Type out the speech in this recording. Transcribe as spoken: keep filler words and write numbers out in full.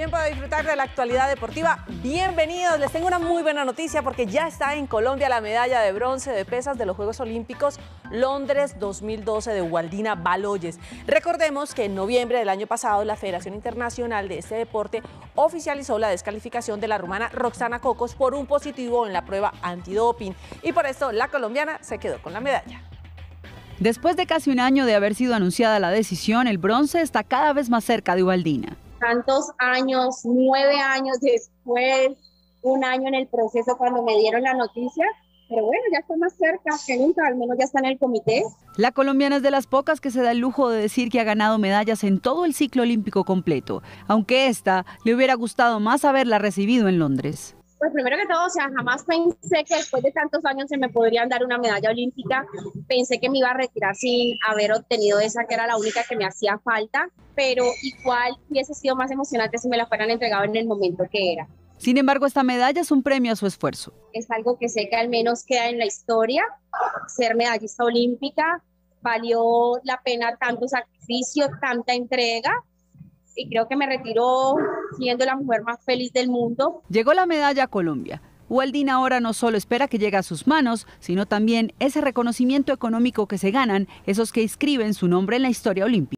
Tiempo de disfrutar de la actualidad deportiva. Bienvenidos, les tengo una muy buena noticia porque ya está en Colombia la medalla de bronce de pesas de los Juegos Olímpicos Londres dos mil doce de Waldina Baloyes. Recordemos que en noviembre del año pasado la Federación Internacional de este deporte oficializó la descalificación de la rumana Roxana Cocos por un positivo en la prueba antidoping y por esto la colombiana se quedó con la medalla. Después de casi un año de haber sido anunciada la decisión, el bronce está cada vez más cerca de Waldina. Tantos años, nueve años después, un año en el proceso cuando me dieron la noticia, pero bueno, ya está más cerca que nunca, al menos ya está en el comité. La colombiana es de las pocas que se da el lujo de decir que ha ganado medallas en todo el ciclo olímpico completo, aunque esta le hubiera gustado más haberla recibido en Londres. Pues primero que todo, o sea, jamás pensé que después de tantos años se me podrían dar una medalla olímpica. Pensé que me iba a retirar sin haber obtenido esa, que era la única que me hacía falta, pero igual hubiese sido más emocionante si me la fueran entregado en el momento que era. Sin embargo, esta medalla es un premio a su esfuerzo. Es algo que sé que al menos queda en la historia. Ser medallista olímpica valió la pena tanto sacrificio, tanta entrega. Y creo que me retiró siendo la mujer más feliz del mundo. Llegó la medalla a Colombia. Waldina ahora no solo espera que llegue a sus manos, sino también ese reconocimiento económico que se ganan esos que inscriben su nombre en la historia olímpica.